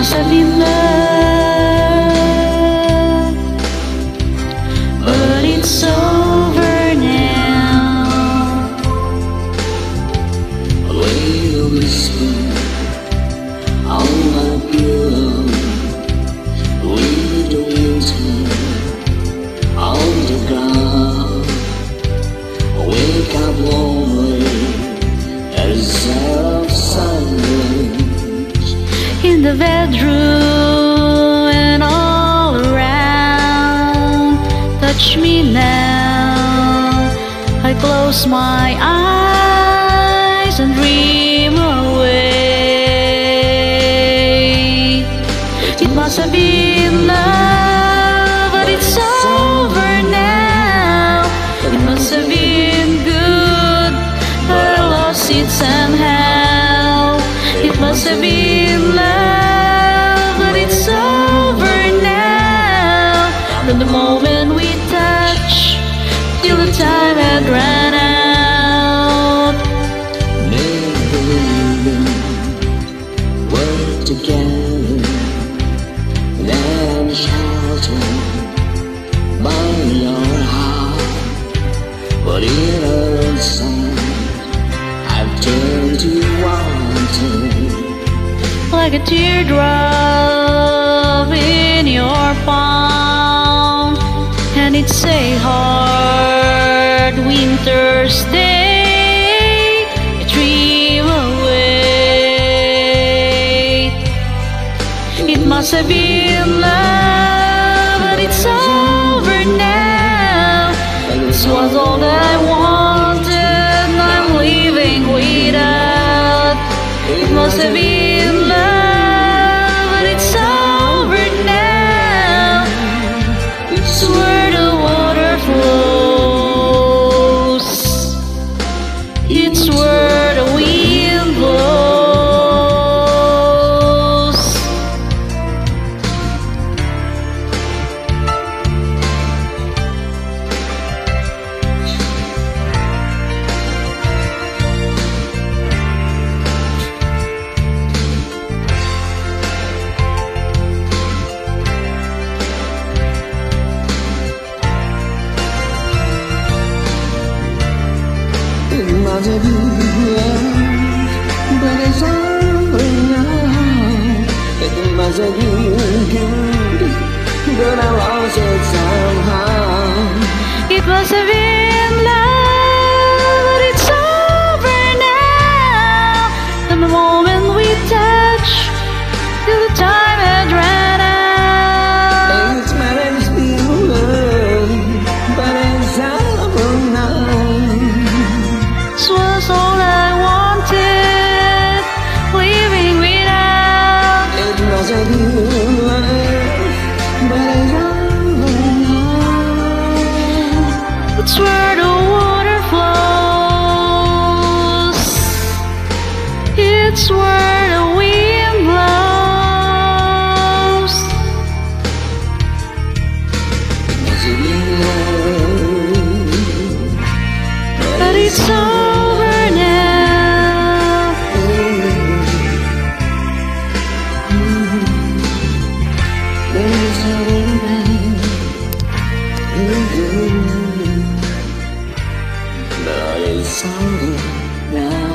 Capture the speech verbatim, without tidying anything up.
must have been love, but it's over now. Lay a whisper on my pillow, with the winter on the ground. Wake up lonely as of silence In the bedroom and all around. Touch me now. I close my eyes and dream away. It must have been love, but it's over now. It must have been good, but I lost it somehow. It must have been love, but it's over now. From the moment we touch till the time had run out. Never believing we're together, that I'm sheltered by your heart. But inside I've turned to water, Like a teardrop in your palm. And it's a hard winter's day, I dream away. It must have been love, but it's over now. This was all that I wanted, I'm leaving without. It must have been love, but it's over now. It's where the water flows, it's where the wind blows. it must have been love, but it's over now. It must have been good, but I lost it somehow. It must have been love, but it's over now. The moment we touch till the time had run out. It might have been love, but it's over now. This was all I wanted, leaving without. It must have been love, but it's over now. It's where the water flows, it's where the wind blows. It must have been love, But it's over now. it's over now. But it's over now.